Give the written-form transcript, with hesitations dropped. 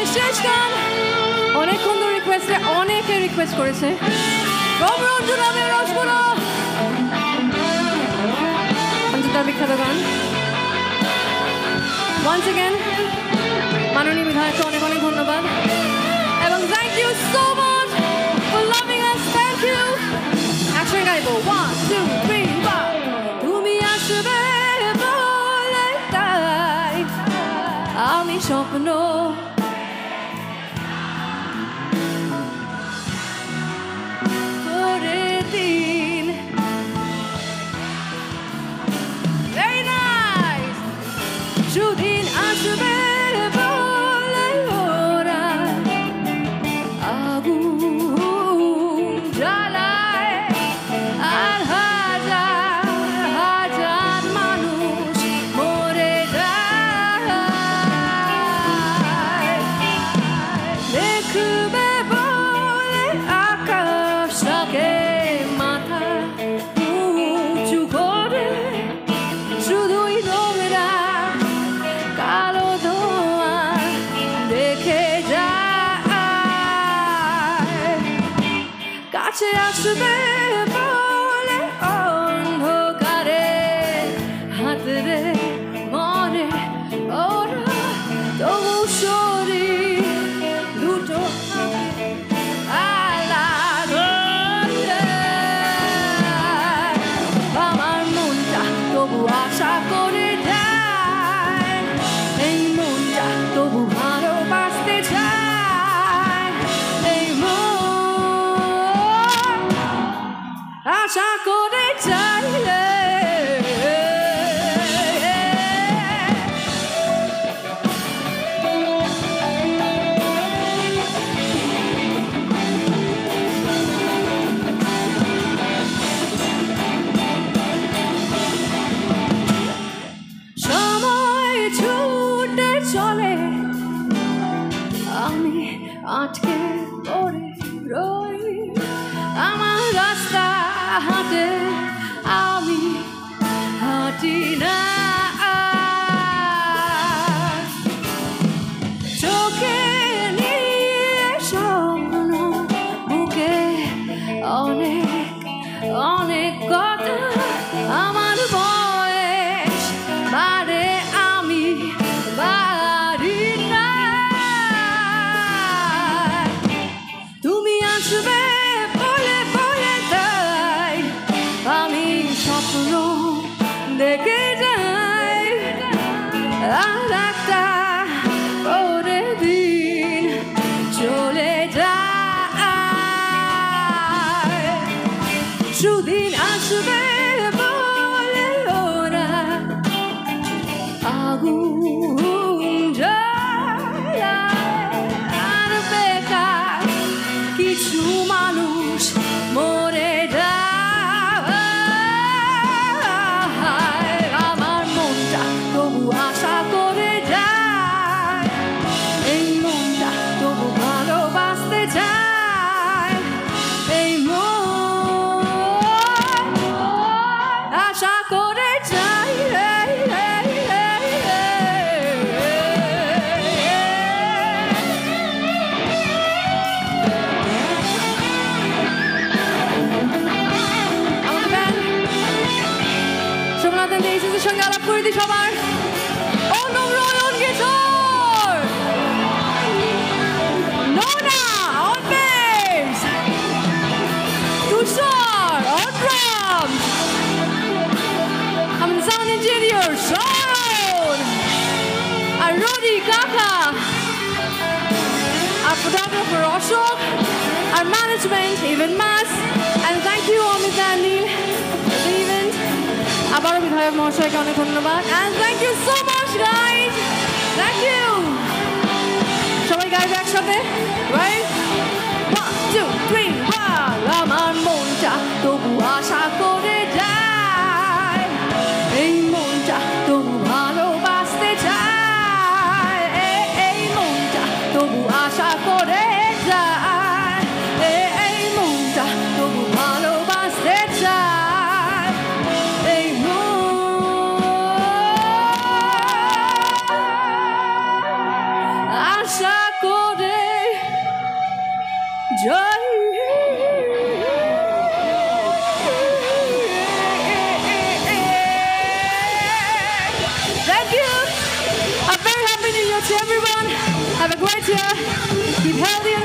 আমাদের শেষ গান অনেকক্ষণ ধরে রিকোয়েস্টে অনেকে রিকোয়েস্ট করেছে রসগোল্লা অঞ্জিতার বিখ্যাত গান once again মাননীয় বিধায়ককে অনেক অনেক ধন্যবাদ এবং thank you so much for loving us thank you একসঙ্গে গাইবো 1 2 3 4 তুমি আসবে বলে তাই আমি স্বপ্ন করে দিন very nice সুদিন আসবে বলে ওরা আগুন জ্বালায় আর হাজার হাজার মানুষ মরে যায় দেখবে বলে আকাশটাকে মাথা উঁচু করে শুধুই নোংরা কালো ধোঁয়া দেখে যায় কাছে আসবে বলে অন্ধকারে হাতরে মনে ওরা তবু শরীর দুটো আলাদা আমার মনটা তবু আশা করে যায় এই মনটা তবু ভালোবাসতে চায় এই মন আশা করে যায় সময় ছুটে চলে আমি আটকে পড়ে রই আমার রাস্তা হাতে আমি হাঁটি না চোখে নিয়ে স্বপ্ন বুকে অনেক অনেক কথা আমার বয়স বাড়ে আমি বাড়ি না তুমি আসবে বলে বলে তাই আমি স্বপ্ন দেখে যাই আর একটা পরে দিন চলে যায় সুদিন আসবে বলে ওরা আগুন জ্বালায় আর বেকার কিছু মানুষ মরে যায় আমার মনটা তবু আশা করে যায় এই মনটা তবু ভালোবাসতে চায় এই মন আশা করে যায় আমাদের ব্যান্ড সোমনাথ দেশের সঙ্গে আলাপ করে দিই সবার অনম্র on guitar Nona on bass Tushar on drums I'm the sound engineer Sharon and Rodi Kaka our photographer Ashok our management even Mas and thank you Amit Andy for the event আবারও বিধায়ক মহাশয়কে অনেক ধন্যবাদ and thank you so much guys thank you সবাই গাইবে একসাথে right 1 2 3 আমার মনটা তবু আশা করে যায় এই মনটা তবু ভালোবাসতে চায় এই মনটা তবু আশা করে যায় এই মনটা তবু ভালোবাসতে চায় এই মন আশা করে much, everyone. Have a great year. Keep healthy and